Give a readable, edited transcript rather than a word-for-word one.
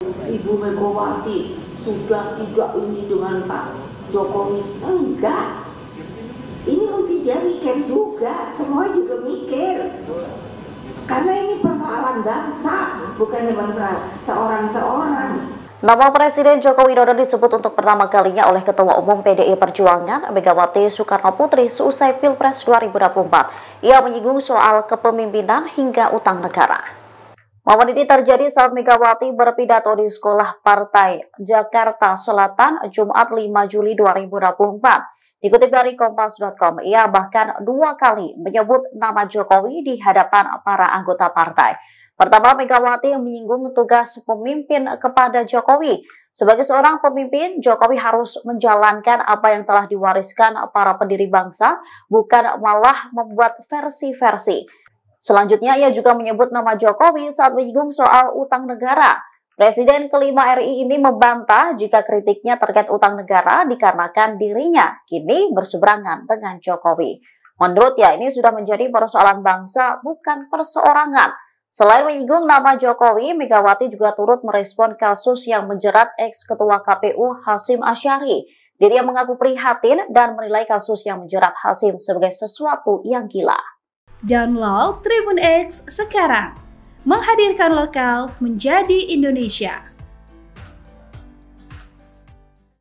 Ibu Megawati sudah tidak ini dengan Pak Jokowi. Enggak. Ini mesti dia mikir juga, semua juga mikir. Karena ini persoalan bangsa, bukan bangsa seorang-seorang. Nama Presiden Joko Widodo disebut untuk pertama kalinya oleh Ketua Umum PDI Perjuangan Megawati Soekarnoputri seusai Pilpres 2024. Ia menyinggung soal kepemimpinan hingga utang negara. Momen ini terjadi saat Megawati berpidato di Sekolah Partai Jakarta Selatan Jumat 5 Juli 2024. Dikutip dari Kompas.com, ia bahkan 2 kali menyebut nama Jokowi di hadapan para anggota partai. Pertama, Megawati menyinggung tugas pemimpin kepada Jokowi. Sebagai seorang pemimpin, Jokowi harus menjalankan apa yang telah diwariskan para pendiri bangsa, bukan malah membuat versi-versi. Selanjutnya, ia juga menyebut nama Jokowi saat menyinggung soal utang negara. Presiden kelima RI ini membantah jika kritiknya terkait utang negara dikarenakan dirinya kini berseberangan dengan Jokowi. Menurutnya ini sudah menjadi persoalan bangsa, bukan perseorangan. Selain menyinggung nama Jokowi, Megawati juga turut merespon kasus yang menjerat ex-ketua KPU Hasyim Asyari. Dirinya mengaku prihatin dan menilai kasus yang menjerat Hasyim sebagai sesuatu yang gila. Download Tribun X sekarang. Menghadirkan lokal menjadi Indonesia.